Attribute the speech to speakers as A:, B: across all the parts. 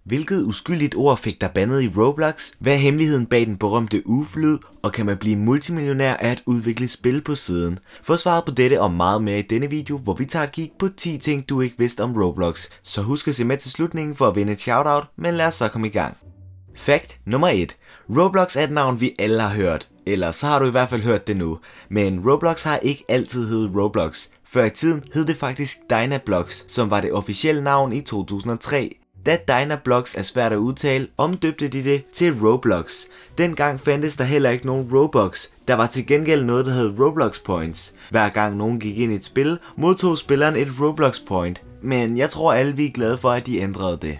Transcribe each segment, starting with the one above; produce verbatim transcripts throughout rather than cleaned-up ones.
A: Hvilket uskyldigt ord fik dig bandet i Roblox? Hvad er hemmeligheden bag den berømte uflyd? Og kan man blive multimillionær af at udvikle spil på siden? Få svaret på dette og meget mere i denne video, hvor vi tager et kig på ti ting du ikke vidste om Roblox. Så husk at se med til slutningen for at vinde et shoutout, men lad os så komme i gang. Fact nummer et. Roblox er et navn vi alle har hørt. Eller så har du i hvert fald hørt det nu. Men Roblox har ikke altid heddet Roblox. Før i tiden hed det faktisk Dynablox, som var det officielle navn i to tusind og tre. Da Dynablox er svært at udtale, omdøbte de det til Roblox. Dengang fandtes der heller ikke nogen Robux. Der var til gengæld noget, der hed Roblox Points. Hver gang nogen gik ind i et spil, modtog spilleren et Roblox Point. Men jeg tror alle vi er glade for, at de ændrede det.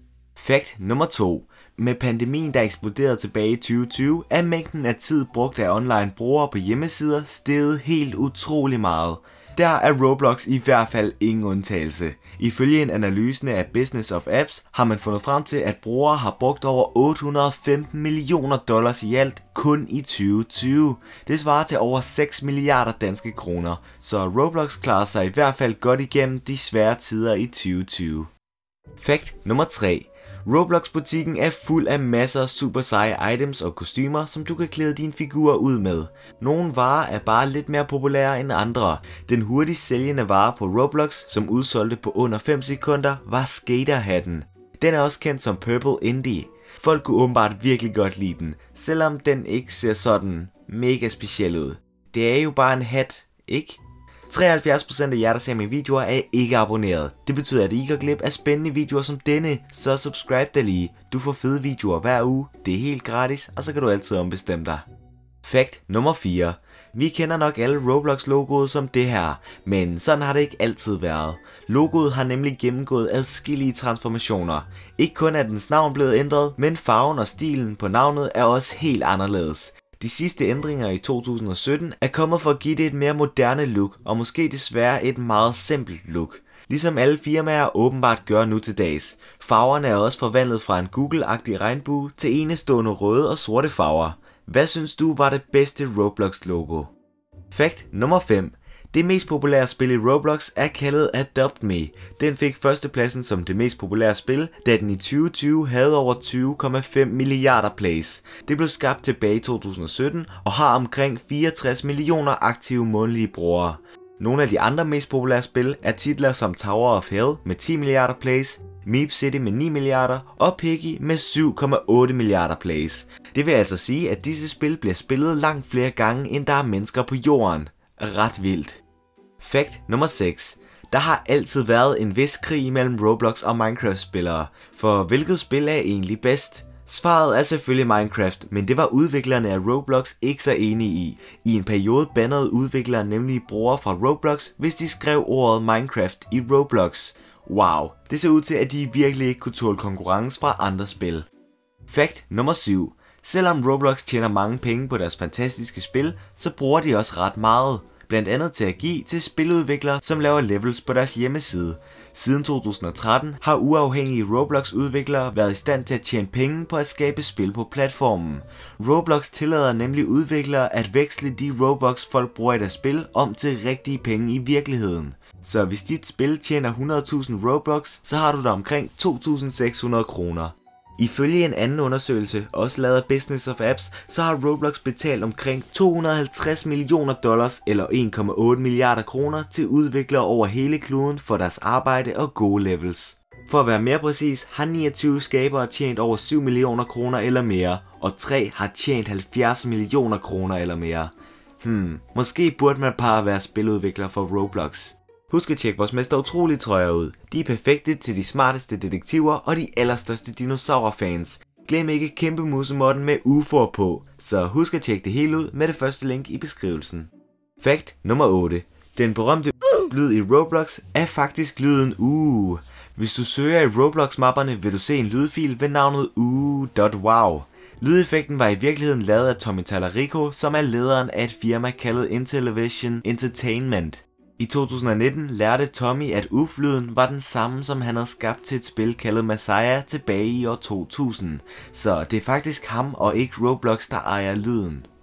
A: Fact nummer to. Med pandemien, der eksploderede tilbage i tyve tyve, er mængden af tid brugt af online brugere på hjemmesider steget helt utrolig meget. Der er Roblox i hvert fald ingen undtagelse. Ifølge en analyse af Business of Apps har man fundet frem til, at brugere har brugt over otte hundrede og femten millioner dollars i alt kun i tyve tyve. Det svarer til over seks milliarder danske kroner, så Roblox klarer sig i hvert fald godt igennem de svære tider i tyve tyve. Fact nummer tre. Roblox-butikken er fuld af masser af super seje items og kostymer, som du kan klæde dine figurer ud med. Nogle varer er bare lidt mere populære end andre. Den hurtigst sælgende vare på Roblox, som udsolgte på under fem sekunder, var skaterhatten. Den er også kendt som Purple Indie. Folk kunne åbenbart virkelig godt lide den, selvom den ikke ser sådan mega speciel ud. Det er jo bare en hat, ikke? treoghalvfjerds procent af jer, der ser mine videoer, er ikke abonneret. Det betyder, at I ikke går glip af spændende videoer som denne, så subscribe dig lige. Du får fede videoer hver uge, det er helt gratis, og så kan du altid ombestemme dig. Fact nummer fire. Vi kender nok alle Roblox-logoet som det her, men sådan har det ikke altid været. Logoet har nemlig gennemgået adskillige transformationer. Ikke kun er dens navn blevet ændret, men farven og stilen på navnet er også helt anderledes. De sidste ændringer i to tusind og sytten er kommet for at give det et mere moderne look, og måske desværre et meget simpelt look. Ligesom alle firmaer åbenbart gør nu til dags. Farverne er også forvandlet fra en Google-agtig regnbue til enestående røde og sorte farver. Hvad synes du var det bedste Roblox-logo? Fact nummer fem. Det mest populære spil i Roblox er kaldet Adopt Me. Den fik førstepladsen som det mest populære spil, da den i tyve tyve havde over tyve komma fem milliarder plays. Det blev skabt tilbage i to tusind og sytten og har omkring fireogtres millioner aktive månedlige brugere. Nogle af de andre mest populære spil er titler som Tower of Hell med ti milliarder plays, Meep City med ni milliarder og Piggy med syv komma otte milliarder plays. Det vil altså sige, at disse spil bliver spillet langt flere gange, end der er mennesker på jorden. Ret vildt. Fact nummer seks. Der har altid været en vis krig mellem Roblox og Minecraft-spillere, for hvilket spil er egentlig bedst? Svaret er selvfølgelig Minecraft, men det var udviklerne af Roblox ikke så enige i. I en periode bannede udviklere nemlig brugere fra Roblox, hvis de skrev ordet Minecraft i Roblox. Wow, det ser ud til, at de virkelig ikke kunne tåle konkurrence fra andre spil. Fact nummer syv. Selvom Roblox tjener mange penge på deres fantastiske spil, så bruger de også ret meget. Blandt andet til at give til spiludviklere, som laver levels på deres hjemmeside. Siden to tusind og tretten har uafhængige Roblox-udviklere været i stand til at tjene penge på at skabe spil på platformen. Roblox tillader nemlig udviklere at veksle de Robux folk bruger i deres spil om til rigtige penge i virkeligheden. Så hvis dit spil tjener hundrede tusind Robux, så har du der omkring to tusind seks hundrede kroner. Ifølge en anden undersøgelse, også lavet af Business of Apps, så har Roblox betalt omkring to hundrede og halvtreds millioner dollars eller en komma otte milliarder kroner til udviklere over hele kloden for deres arbejde og gode levels. For at være mere præcis, har niogtyve skabere tjent over syv millioner kroner eller mere, og tre har tjent halvfjerds millioner kroner eller mere. Hmm, måske burde man bare være spiludvikler for Roblox. Husk at tjekke vores mester utrolige trøjer ud. De er perfekte til de smarteste detektiver og de allerstørste dinosaurfans. Glem ikke kæmpe musemodden med U F O'er på, så husk at tjekke det hele ud med det første link i beskrivelsen. Fact nummer otte. Den berømte lyd i Roblox er faktisk lyden uh. Hvis du søger i Roblox-mapperne, vil du se en lydfil ved navnet uh dot wow. Lydeffekten var i virkeligheden lavet af Tommy Tallarico, som er lederen af et firma kaldet Intellivision Entertainment. I to tusind og nitten lærte Tommy, at U F-lyden var den samme, som han havde skabt til et spil kaldet Messiah tilbage i år to tusind. Så det er faktisk ham og ikke Roblox, der ejer lyden.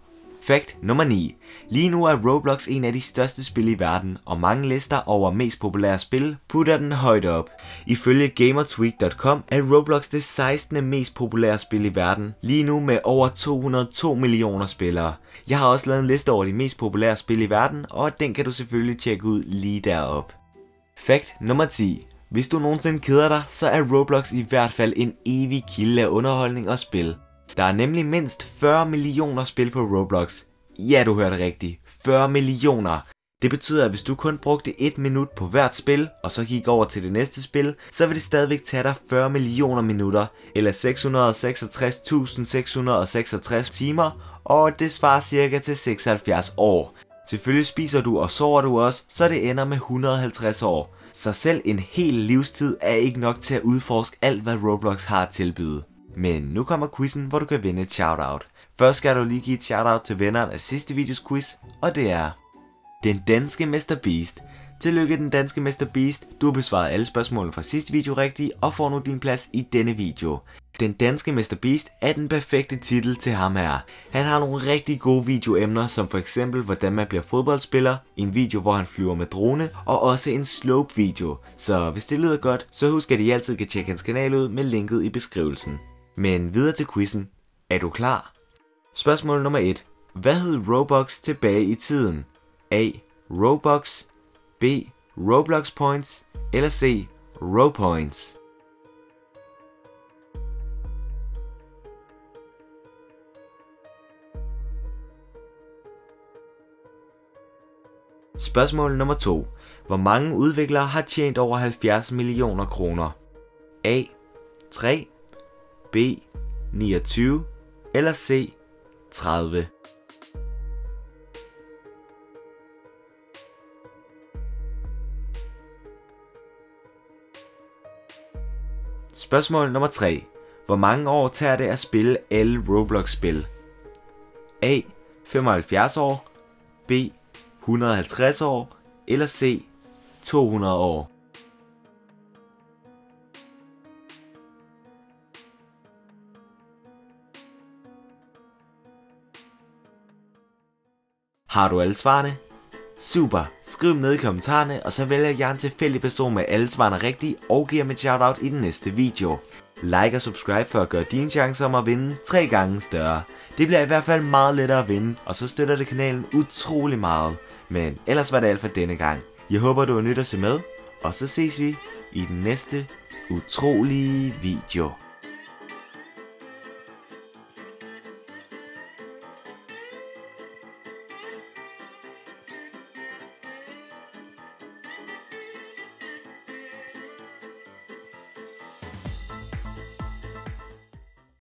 A: Fact nummer ni. Lige nu er Roblox en af de største spil i verden, og mange lister over mest populære spil putter den højt op. Ifølge Gamertweak punktum com er Roblox det sekstende mest populære spil i verden, lige nu med over to hundrede og to millioner spillere. Jeg har også lavet en liste over de mest populære spil i verden, og den kan du selvfølgelig tjekke ud lige deroppe. Fact nummer ti. Hvis du nogensinde keder dig, så er Roblox i hvert fald en evig kilde af underholdning og spil. Der er nemlig mindst fyrre millioner spil på Roblox. Ja, du hørte rigtigt. fyrre millioner. Det betyder, at hvis du kun brugte et minut på hvert spil, og så gik over til det næste spil, så vil det stadigvæk tage dig fyrre millioner minutter, eller seks hundrede og seksogtres tusind seks hundrede og seksogtres timer, og det svarer cirka til seksoghalvfjerds år. Selvfølgelig spiser du og sover du også, så det ender med et hundrede og halvtreds år. Så selv en hel livstid er ikke nok til at udforske alt, hvad Roblox har at tilbyde. Men nu kommer quizzen, hvor du kan vinde et shoutout. Først skal du lige give et shoutout til vinderen af sidste videos quiz, og det er den danske mister Beast. Tillykke den danske mister Beast, du har besvaret alle spørgsmålene fra sidste video rigtigt og får nu din plads i denne video. Den danske mister Beast er den perfekte titel til ham her. Han har nogle rigtig gode videoemner, som for eksempel hvordan man bliver fodboldspiller, en video hvor han flyver med drone, og også en slope video. Så hvis det lyder godt, så husk at I altid kan tjekke hans kanal ud med linket i beskrivelsen. Men videre til quizzen. Er du klar? Spørgsmål nummer et. Hvad hed Robux tilbage i tiden? A. Robux, B. Roblox Points, eller C. Ropoints? Spørgsmål nummer to. Hvor mange udviklere har tjent over halvfjerds millioner kroner? A. tre, B. niogtyve, eller C. tredive? Spørgsmål nummer tre. Hvor mange år tager det at spille alle Roblox-spil? A. femoghalvfjerds år, B. et hundrede og halvtreds år, eller C. to hundrede år? Har du alle svarene? Super! Skriv dem ned i kommentarerne, og så vælger jeg en tilfældig person med alle svarene rigtigt og giver mit shoutout i den næste video. Like og subscribe for at gøre dine chancer om at vinde tre gange større. Det bliver i hvert fald meget lettere at vinde, og så støtter det kanalen utrolig meget. Men ellers var det alt for denne gang. Jeg håber du har nyt at se med, og så ses vi i den næste utrolige video.